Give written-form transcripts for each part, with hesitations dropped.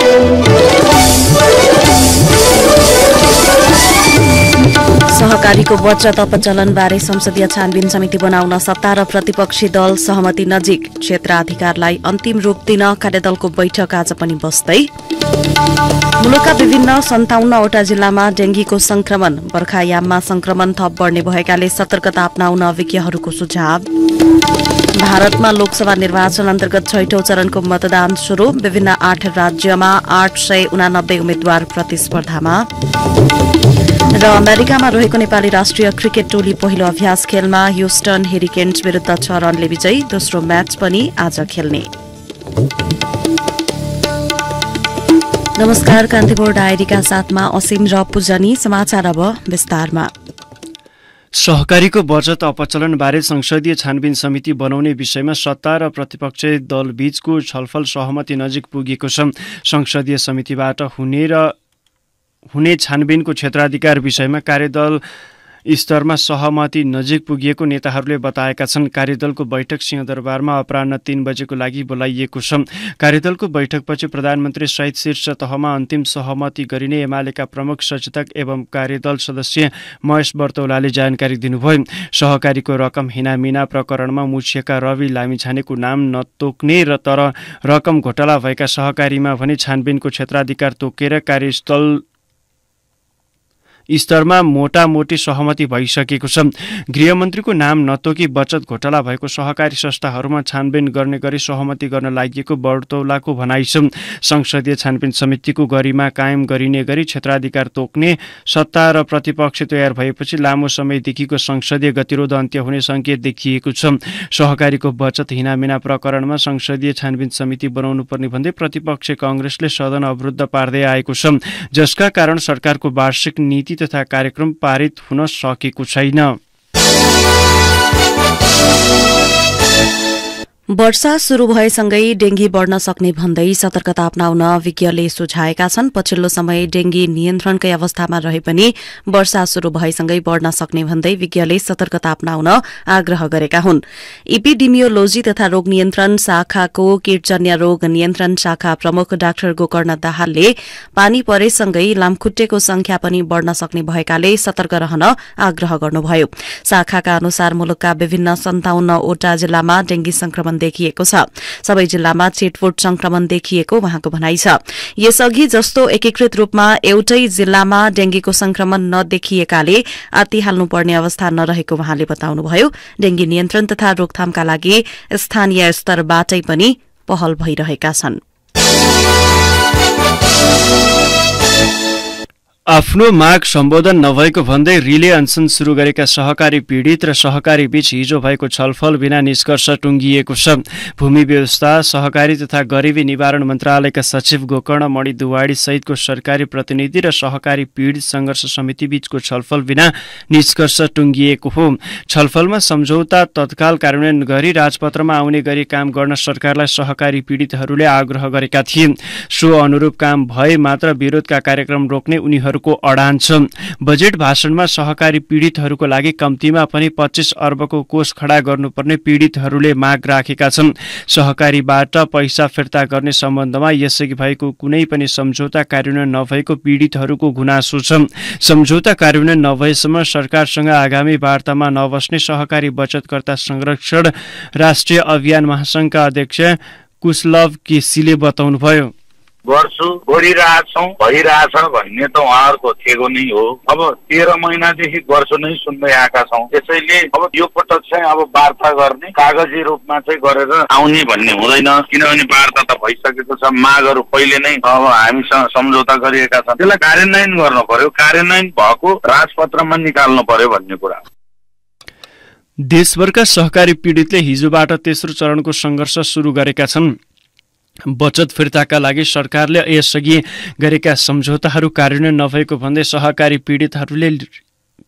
सहकारीको बचत अपचलनबारे संसदीय छानबिन समिति बनाउन सत्ता र प्रतिपक्षी दल सहमति नजिक। क्षेत्राधिकारलाई अन्तिम रूप दिन कार्यदलको बैठक आज पनि बस्दै। मुलुकका विभिन्न 57वटा जिल्लामा डेंगीको संक्रमण। बर्खायाममा संक्रमण थप बढ्ने भएकाले सतर्कता अपनाउन विज्ञहरूको सुझाव। भारतमा लोकसभा निर्वाचन अन्तर्गत 6औं चरणको मतदान शुरू। विभिन्न 8 राज्यमा 889 उम्मेद्वार प्रतिस्पर्धामा। र अमेरिकामा रहेको नेपाली राष्ट्रिय क्रिकेट टोली पहिलो अभ्यास खेलमा ह्युस्टन हेरिकेन्स विरुद्ध 6 रनले विजयी। दोस्रो म्याच पनि आज खेल्ने। नमस्कार, कान्तिपुर डायरीका साथमा असीम र पूजनी। समाचार अब विस्तारमा। सहकारीको बचत अपचलनबारे संसदीय छानबिन समिति बनाउने विषयमा सत्ता र प्रतिपक्षी दल बीचको छलफल सहमति नजिक पुगेको छ। संसदीय समितिबाट हुने छानबिनको क्षेत्राधिकार विषयमा कार्यदल स्तरमा सहमति नजिक पुगिएको नेताहरूले बताएका छन्। कार्यदलको बैठक सिंहदरबारमा अपराह्न 3 बजेको लागि बोलाइएको छ। कार्यदलको बैठकपछि प्रधानमन्त्री सहित शीर्ष तहमा अन्तिम सहमति गरिने एमालेका प्रमुख सचेतक एवं कार्यदल सदस्य महेश बर्तौलाले जानकारी दिनुभयो। सहकारीको रकम हिनामिना प्रकरणमा मुछिएका रवि लामिछानेको नाम नतोक्ने र तर रकम घोटाला भएका सहकारीमा भने छानबिनको क्षेत्राधिकार तोकेर कार्यस्थल स्तरमा मोटामोटी सहमति भइसकेको छ। गृहमन्त्रीको नाम नतोकी बचत घोटाला भएको सहकारी संस्थाहरूमा छानबिन गर्ने गरी सहमति गर्न लागि बर्तौलाको भनाइ छ। संसदीय छानबिन समितिको गरिमा कायम गरिने गरी क्षेत्राधिकार तोक्ने सत्ता र प्रतिपक्ष तयार भएपछि लामो समयदेखिको संसदीय गतिरोध अन्त्य हुने संकेत देखिएको छ। सहकारीको बचत हिनामिना प्रकरणमा संसदीय छानबिन समिति बनाउनु पर्ने भन्दै प्रतिपक्ष कांग्रेसले सदन अवरुद्ध पार्दै आएको छ, जसका कारण सरकारको वार्षिक नीति तथा कार्यक्रम पारित हुन सकेको छैन। वर्षा शुरू भएसँगै डेंगी बढ्न सक्ने भन्दै सतर्कता अपनाउन विज्ञले सुझाएका छन्। पछिल्लो समय डेंगी नियन्त्रणकै अवस्थामा रहे पनि वर्षा शुरू भएसँगै बढ्न सक्ने भन्दै विज्ञले सतर्कता अपनाउन आग्रह गरेका हुन्। इपिडेमियोलोजी तथा रोग नियन्त्रण शाखाको कीटजन्य रोग नियन्त्रण शाखा प्रमुख डाक्टर गोकर्ण दाहालले पानी परेसँगै लामखुट्टेको संख्या पनि बढ्न सक्ने भएकाले सतर्क रहन आग्रह गर्नुभयो। शाखाका अनुसार मुलुकका विभिन्न 57वटा जिल्लामा डेंगी संक्रमण देखिएको छ। सबै जिल्लामा छिटफुट संक्रमण देखिएको उहाँको भनाइ छ। यसअघि जस्तो एकीकृत रूपमा एउटै जिल्लामा डेंगीको संक्रमण नदेखिएकाले आत्तिहाल्नुपर्ने अवस्था नरहेको उहाँले बताउनुभयो। डेंगी नियन्त्रण तथा रोकथामका लागि स्थानीय स्तरबाटै पनि पहल भइरहेका छन्। आफ्नो माग सम्बोधन नभएको भन्दै रिले अनसन शुरू गरेका सहकारी पीडित र सहकारी बीच हिजो भएको छलफल बिना निष्कर्ष टुंगिएको छ। भूमि व्यवस्था, सहकारी तथा गरिबी निवारण मन्त्रालयका सचिव गोकर्ण मणि दुवाडी सहितको सरकारी प्रतिनिधि र सहकारी पीडित संघर्ष समिति बीचको छलफल बिना निष्कर्ष टुंगिएको हो। छलफलमा सम्झौता तत्काल कार्यान्वयन गरी राजपत्रमा आउने गरी काम गर्न सरकारलाई सहकारी पीडितहरूले आग्रह गरेका थिए। सो अनुरूप काम भए मात्र विरोधका कार्यक्रम रोक्ने उनीहरू को अडान छ। बजेट भाषणमा सहकारी पीडितहरूको लागि कम्तीमा पनि 25 अर्बको कोष खडा गर्नुपर्ने पीडितहरूले माग राखेका छन्। सहकारीबाट पैसा फिर्ता गर्ने सम्बन्धमा यसअघि भएको कुनै पनि सम्झौता कार्यान्वयन नभएको पीडितहरूको गुनासो छ। सम्झौता कार्यान्वयन नभएसम्म सरकारसँग आगामी वार्तामा नबस्ने सहकारी बचतकर्ता संरक्षण राष्ट्रिय अभियान महासंघका अध्यक्ष कुशलभ केसीले बताउनुभयो। गर्छु गरिरहेछौँ भइरहेछ भन्ने त उहाँहरूको थेगो नै हो। अब 13 महिनादेखि गर्छु नै सुन्दै आएका छौँ। त्यसैले अब यो पटक चाहिँ अब वार्ता गर्ने कागजी रूपमा चाहिँ गरेर आउने भन्ने हुँदैन, किनभने वार्ता त भइसकेको छ। मागहरू पहिले नै अब हामीसँग सम्झौता गरिएका छन्, त्यसलाई कार्यान्वयन गर्नु पर्यो। कार्यान्वयन भएको राजपत्रमा निकाल्नु पर्यो भन्ने कुरा। देशभरका सहकारी पीडितले हिजोबाट तेस्रो चरणको संघर्ष शुरू गरेका छन्। बचत फिर्ताका लागि सरकारले यसअघि गरेका सम्झौताहरू कार्यान्वयन नभएको भन्दै सहकारी पीडितहरूले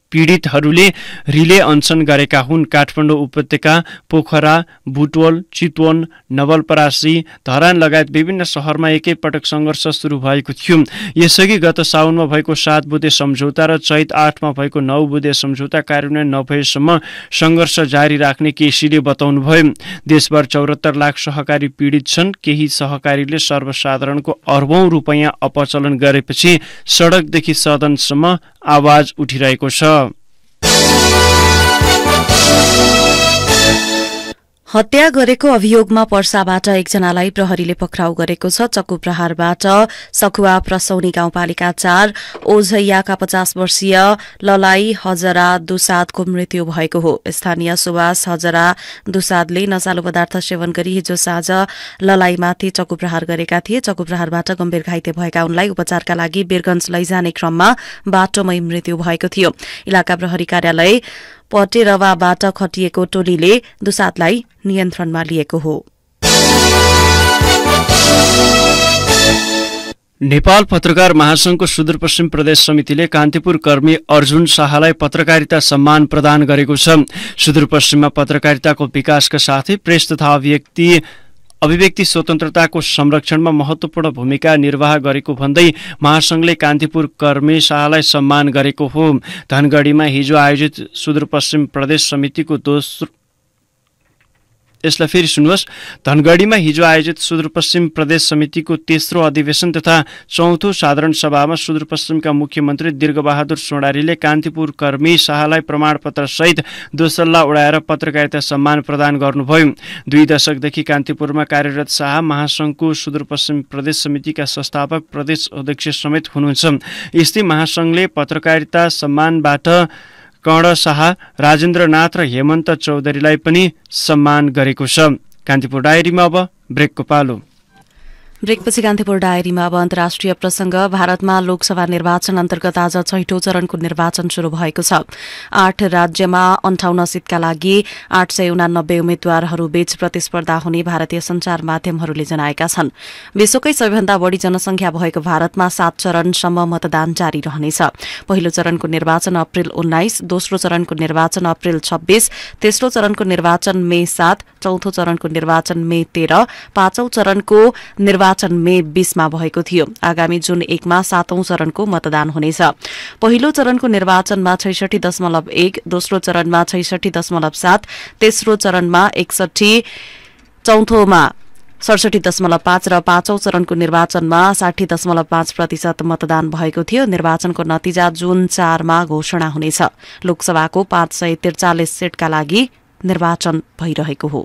पीडितहरूले रिले अनसन गरेका हुन्। काठमाडौँ उपत्यका, पोखरा, बुटवल, चितवन, नवलपरासी, धरान लगायत विभिन्न शहरमा एकैपटक सङ्घर्ष सुरु भएको थियो। यसअघि गत साउनमा भएको 7 बुँदे सम्झौता र चैत 8मा भएको 9 बुँदे सम्झौता कार्यान्वयन नभएसम्म सङ्घर्ष जारी राख्ने केसीले बताउनुभयो। देशभर 74 लाख सहकारी पीडित छन्। केही सहकारीले सर्वसाधारणको अर्बौं रुपैयाँ अपचलन गरेपछि सडकदेखि सदनसम्म आवाज उठिरहेको छ। हत्या गरेको अभियोगमा पर्साबाट एकजनालाई प्रहरीले पक्राउ गरेको छ। चक्कु प्रहारबाट सखुवा प्रसौनी गाउँपालिका 4 ओझैयाका 50 वर्षीय ललाई हजरा दुसादको मृत्यु भएको हो। स्थानीय सुवास हजरा दुसादले नशालु पदार्थ सेवन गरी हिजो साँझ ललाईमाथि चक्कु प्रहार गरेका थिए। चक्कु प्रहारबाट गम्भीर घाइते भएका उनलाई उपचारका लागि वीरगञ्ज लैजाने क्रममा बाटोमै मृत्यु भएको थियो। इलाका प्रहरी कार्यालय पटेरवाबाट खटिएको टोलीले दुसादलाई नियन्त्रणमा लिएको हो। नेपाल पत्रकार महासंघको सुदूरपश्चिम प्रदेश समितिले कान्तिपुर कर्मी अर्जुन शाहलाई पत्रकारिता सम्मान प्रदान गरेको छ। सुदूरपश्चिममा पत्रकारिताको विकासका साथै प्रेस तथा अभिव्यक्ति स्वतन्त्रताको संरक्षणमा महत्वपूर्ण भूमिका निर्वाह गरेको भन्दै महासंघले कान्तिपुर कर्मी शाहलाई सम्मान गरेको हो। धनगढीमा हिजो आयोजित सुदूरपश्चिम प्रदेश समितिको धनगढीमा हिजो आयोजित सुदूरपश्चिम प्रदेश समितिको तेस्रो अधिवेशन तथा चौथो साधारण सभामा सुदूरपश्चिमका मुख्यमन्त्री दीर्घबहादुर सोनारीले कान्तिपुर कर्मी शाहलाई प्रमाणपत्र सहित दोसल्ला उडाएर पत्रकारिता सम्मान प्रदान गर्नुभयो। 2 दशकदेखि कान्तिपुरमा कार्यरत शाह महासंघको सुदूरपश्चिम प्रदेश समितिका संस्थापक प्रदेश अध्यक्ष समेत हुनुहुन्छ। यस्तै महासंघले पत्रकारिता सम्मानबाट कर्ण शाह, राजेन्द्रनाथ र हेमन्त चौधरीलाई पनि सम्मान गरेको छ। कान्तिपुर डायरीमा अब ब्रेकको पालो। ब्रेकपछि कान्तिपुर डायरीमा अब अन्तर्राष्ट्रिय प्रसंग। भारतमा लोकसभा निर्वाचन अन्तर्गत आज 6औं चरणको निर्वाचन शुरू भएको छ। 8 राज्यमा 58 सीटका लागि 889 उम्मेद्वारहरू बीच प्रतिस्पर्धा हुने भारतीय संचार माध्यमहरूले जनाएका छन्। विश्वकै सबैभन्दा बढ़ी जनसंख्या भएको भारतमा 7 चरणसम्म मतदान जारी रहनेछ। पहिलो चरणको निर्वाचन अप्रिल 19, दोस्रो चरणको निर्वाचन अप्रिल 26, तेस्रो चरणको निर्वाचन मे 7, चौथो चरणको निर्वाचन मे 13, पाँचौं चरणको निर्वाचन मे 20 मा भएको थियो। आगामी जुन 1 मा 7औं चरणको मतदान हुनेछ। पहिलो चरणको निर्वाचनमा 66.1, दोस्रो चरणमा 66.7, तेस्रो चरणमा 61, चौथोमा 67.5 र पाँचौं चरणको निर्वाचनमा 60.5% मतदान भएको थियो। निर्वाचनको नतिजा जुन 4 मा घोषणा हुनेछ। लोकसभाको 543 सीटका लागि निर्वाचन भइरहेको हो।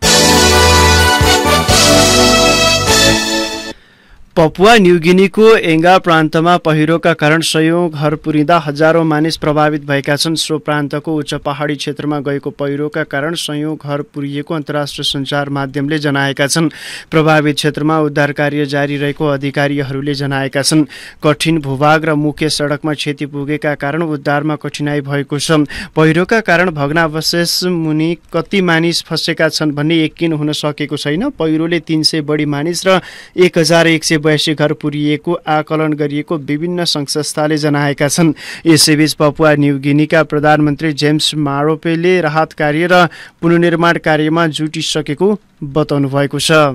पपुवा न्युगिनीको एङ्गा प्रान्तमा पहिरोका कारण सयौं घर पुरिँदा हजारौं मानिस प्रभावित भएका छन्। सो प्रान्तको उच्च पहाडी क्षेत्रमा गएको पहिरोका कारण सयौं घर पुरिएको अन्तर्राष्ट्रिय सञ्चार माध्यमले जनाएका छन्। प्रभावित क्षेत्रमा उद्धार कार्य जारी रहेको अधिकारीहरूले जनाएका छन्। कठिन भूभाग र मुख्य सडकमा क्षति पुगेका कारण उद्धारमा कठिनाई भएको छ। पहिरोका कारण भग्नावशेष मुनि कति मानिस फँसेका छन् भन्ने यकिन हुन सकेको छैन। पहिरोले 300 बढी मानिस र 1182 घर पुरिएको आकलन गरिएको विभिन्न संघ-संस्थाले जनाएका छन्। यसैबीच पपुवा न्युगिनीका प्रधानमन्त्री जेम्स मारोपेले राहत कार्य र पुनर्निर्माण कार्यमा जुटिसकेको बताउनु भएको छ।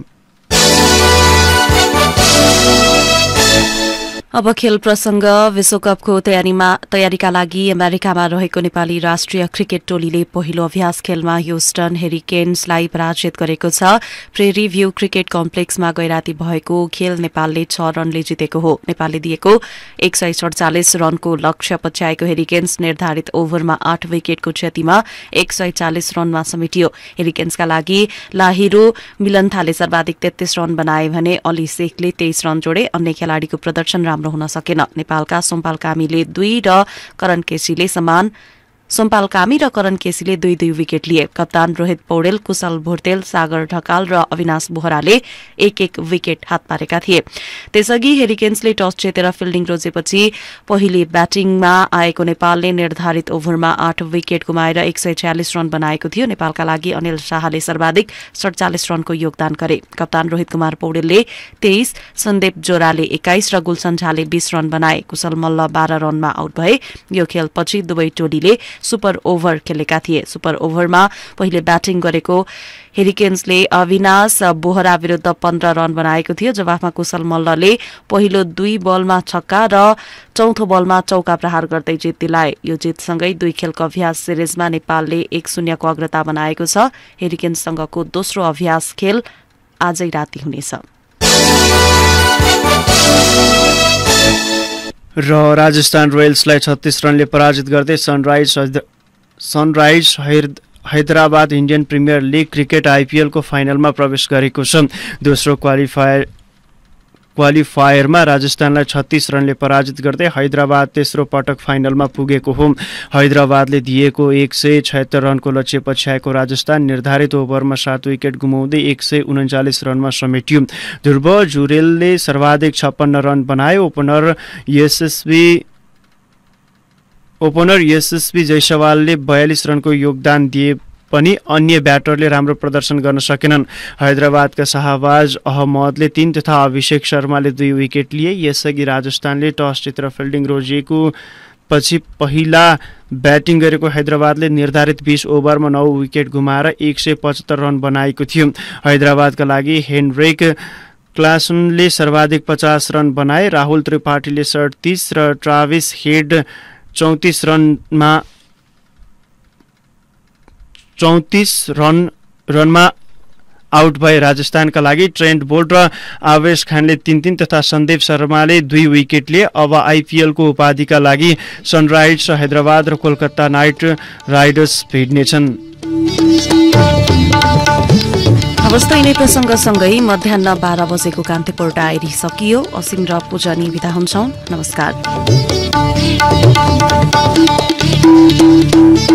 अब खेल प्रसंग। विश्वकपको तयारीका लागि अमेरिकामा रहेको नेपाली राष्ट्रिय क्रिकेट टोलीले पहिलो अभ्यास खेलमा ह्युस्टन हेरिकेन्सलाई पराजित गरेको छ। प्रेरी भ्यू क्रिकेट कम्प्लेक्समा गैराती भएको खेल नेपालले 6 रनले जितेको हो। नेपालले दिएको 147 रनको लक्ष्य पछ्याएको हेरिकेन्स निर्धारित ओभरमा 8 विकेटको क्षतिमा 140 रनमा समेटियो। हेरिकेन्सका लागि लाहिरू मिलन्थाले सर्वाधिक 33 रन बनाए भने अली शेखले 23 रन जोडे। अन्य खेलाडीको प्रदर्शन राम्रो हुन सकेन। नेपालका सोमपाल कामीले 2 र करण केसीले समान सोमपाल कामी र करण केसीले 2-2 विकेट लिए। कप्तान रोहित पौडेल, कुशल भोर्तेल, सागर ढकाल र अविनाश बोहराले 1-1 विकेट हात पारेका थिए। त्यसअघि हेरिकेन्सले टस जितेर फिल्डिङ रोजेपछि पहिले ब्याटिङमा आएको नेपालले निर्धारित ओभरमा 8 विकेट गुमाएर 146 रन बनाएको थियो। नेपालका लागि अनिल शाहले सर्वाधिक 47 रनको योगदान गरे। कप्तान रोहित कुमार पौडेलले 23, सन्दीप जोराले 21 र गुलसन झाले 20 रन बनाए। कुशल मल्ल 12 रनमा आउट भए। यो खेलपछि दुवै टोलीले सुपर ओभर खेलेका थिए। सुपर ओभरमा पहिले ब्याटिङ गरेको हेरिकेन्सले अविनाश बोहरा विरुद्ध 15 रन बनाएको थियो। जवाफमा कुशल मल्लले पहिलो 2 बलमा छक्का र चौथो बलमा चौका प्रहार गर्दै जित दिलाए। यो जितसँगै 2 खेलको अभ्यास सिरिजमा नेपालले 1-0 को अग्रता बनाएको छ। हेरिकेन्ससँगको दोस्रो अभ्यास खेल आजै राति हुनेछ। र राजस्थान रोयल्सलाई 36 रनले पराजित गर्दै sunrise Hyderabad Indian premier league cricket आइपिएलको फाइनलमा प्रवेश गरेको छ। दोस्रो क्वालिफायरमा राजस्थानलाई 36 रनले पराजित गर्दै हैदराबाद तेस्रो पटक फाइनलमा पुगेको हो। हैदराबादले दिएको 176 रनको लक्ष्य पछ्याएको राजस्थान निर्धारित ओभरमा 7 विकेट गुमाउँदै 139 रनमा समेटियो। ध्रुव जुरेलले सर्वाधिक 56 रन बनाए। ओपनर यशस्वी जयसवालले 42 रनको योगदान दिए पनि अन्य ब्याटरले राम्रो प्रदर्शन गर्न सकेनन्। हैदराबादका शाहबाज अहमदले 3 तथा अभिषेक शर्माले 2 विकेट लिए। यसअघि राजस्थानले टस जितेर फिल्डिङ रोजेको पछि पहिला ब्याटिङ गरेको हैदराबादले निर्धारित 20 ओभरमा 9 विकेट गुमाएर 175 रन बनाएको थियो। हैदराबादका लागि हेनरिक क्लासनले सर्वाधिक 50 रन बनाए। राहुल त्रिपाठीले 37 र ट्राभिस हेड 34 रनमा आउट भए। राजस्थानका लागि ट्रेन्ट बोल्ट र आवेश खानले 3-3 तथा सन्दीप शर्माले 2 विकेट लिए। अब आइपिएलको उपाधिका लागि सनराइजर्स हैदराबाद र कोलकाता नाइट राइडर्स भिड्नेछन्। अवस्था यिनै प्रसङ्गसँगै मध्याह 12 बजेको कान्तिपुर डायरी सकियो। असीम र पूजनी बिदा हुन्छौँ। नमस्कार।